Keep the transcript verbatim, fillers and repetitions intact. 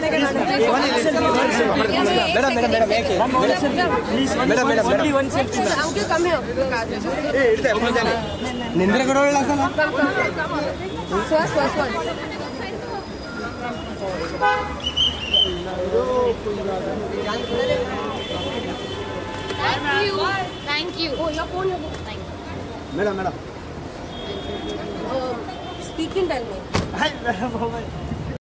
madam, madam, madam, make it. Please, madam, madam, madam. One selfie. Uncle, come here. Hey, it's there. Nindra karo illa sala. Come, come, come. First, first one. Thank you. Thank you. Oh, your phone, your phone. Thank you. Madam, madam. Uh, speak in tell me. Hi, madam.